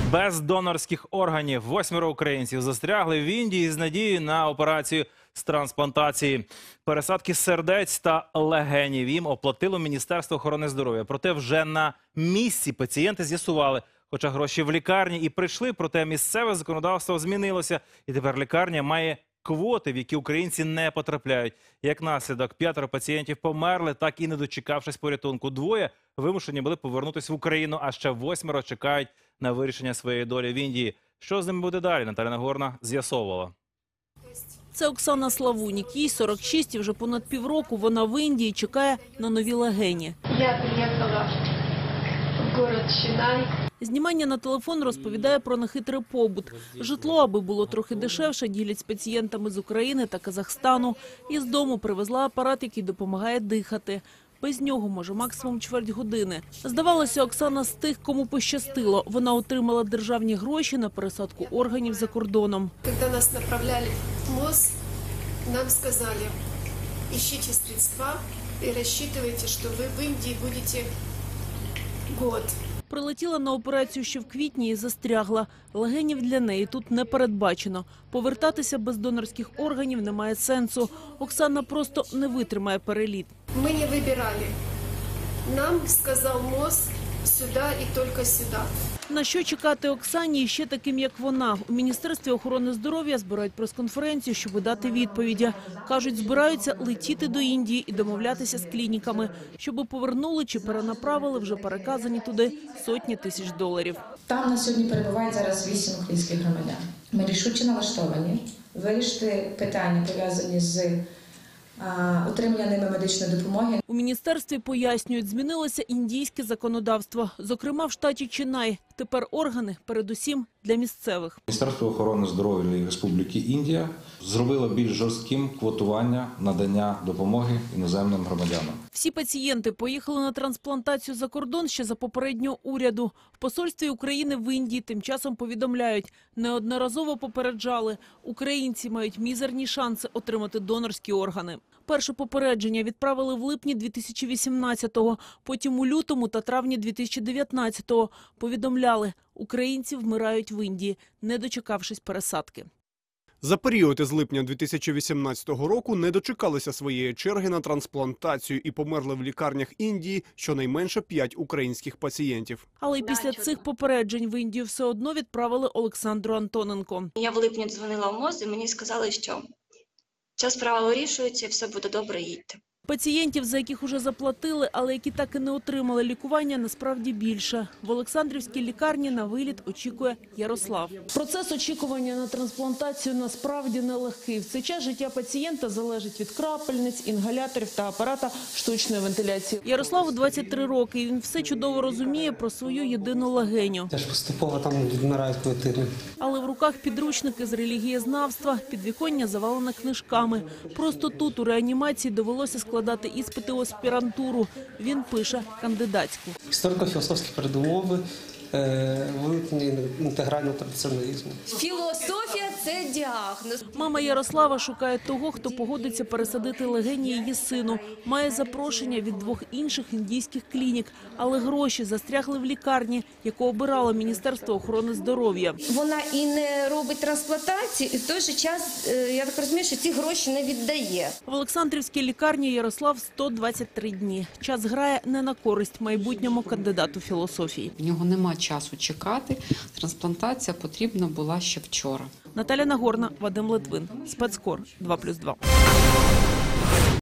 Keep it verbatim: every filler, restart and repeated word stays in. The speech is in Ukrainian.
Без донорських органів восьмеро українців застрягли в Індії з надією на операцію з трансплантації. Пересадки сердець та легенів їм оплатило Міністерство охорони здоров'я. Проте вже на місці пацієнти з'ясували, хоча гроші в лікарні і прийшли, проте місцеве законодавство змінилося. І тепер лікарня має квоти, в які українці не потрапляють. Як наслідок, п'ятеро пацієнтів померли, так і не дочекавшись порятунку. Двоє вимушені були повернутися в Україну, а ще восьмеро чекають на вирішення своєї долі в Індії. Що з ними буде далі, Наталя Нагорна з'ясовувала. Це Оксана Славунік. Їй сорок шість і вже понад півроку вона в Індії чекає на нові легені. Я приїхала в город Ченай. Знімання на телефон розповідає про нехитрий побут. Житло, аби було трохи дешевше, ділять з пацієнтами з України та Казахстану. Із дому привезла апарат, який допомагає дихати. Без нього може максимум чверть години. Здавалося, Оксана з тих, кому пощастило. Вона отримала державні гроші на пересадку органів за кордоном. Коли нас направляли в МОЗ, нам сказали, ищите средства и рассчитывайте, что вы в Индии будете год. Прилетіла на операцію ще в квітні і застрягла. Легенів для неї тут не передбачено. Повертатися без донорських органів немає сенсу. Оксана просто не витримає переліт. Ми не вибирали. Нам сказав МОЗ сюди і тільки сюди. На що чекати Оксані і ще таким, як вона? У Міністерстві охорони здоров'я збирають прес-конференцію, щоб дати відповіді. Кажуть, збираються летіти до Індії і домовлятися з клініками, щоб повернули чи перенаправили вже переказані туди сотні тисяч доларів. Там на сьогодні перебувають зараз вісім українських громадян. Ми рішуче налаштовані вирішити питання, пов'язані з отримання ними медичної допомоги. У міністерстві пояснюють, змінилося індійське законодавство. Зокрема, в штаті Ченай. Тепер органи передусім для місцевих. Міністерство охорони здоров'я Республіки Індія зробило більш жорстким квотування надання допомоги іноземним громадянам. Всі пацієнти поїхали на трансплантацію за кордон ще за попереднього уряду. В посольстві України в Індії тим часом повідомляють, неодноразово попереджали, українці мають мізерні шанси отримати донорські органи. Перше попередження відправили в липні дві тисячі вісімнадцятого, потім у лютому та травні дві тисячі дев'ятнадцятого. Повідомляли, українці вмирають в Індії, не дочекавшись пересадки. За період із липня дві тисячі вісімнадцятого року не дочекалися своєї черги на трансплантацію і померли в лікарнях Індії щонайменше п'ять українських пацієнтів. Але й після цих попереджень в Індію все одно відправили Олександру Антоненко. Я в липні дзвонила в МОЗ і мені сказали, що ця справа вирішується, все буде добре, їдьте. Пацієнтів, за яких уже заплатили, але які так і не отримали лікування, насправді більше. В Олександрівській лікарні на виліт очікує Ярослав. Процес очікування на трансплантацію насправді нелегкий. В цей час життя пацієнта залежить від крапельниць, інгаляторів та апарата штучної вентиляції. Ярославу двадцять три роки, і він все чудово розуміє про свою єдину легеню. Я ж поступово там відмирають клітини. Але в руках підручники з релігієзнавства, підвіконня завалене книжками. Просто тут у реанімації довелося складати складати іспити у аспірантуру. Він пише кандидатську. Історико-філософські передумови, виведення інтегрального традиціоналізму. Філософія – це діагноз. Мама Ярослава шукає того, хто погодиться пересадити легені її сину. Має запрошення від двох інших індійських клінік. Але гроші застрягли в лікарні, яку обирало Міністерство охорони здоров'я. Вона і не робить трансплантацію, і в той же час, я так розумію, що ці гроші не віддає. В Олександрівській лікарні Ярослав сто двадцять три дні. Час грає не на користь майбутньому кандидату філософії. В нього нема часу чекати. Трансплантація потрібна була ще вчора. Наталя Нагорна, Вадим Литвин. Спецкор два плюс два.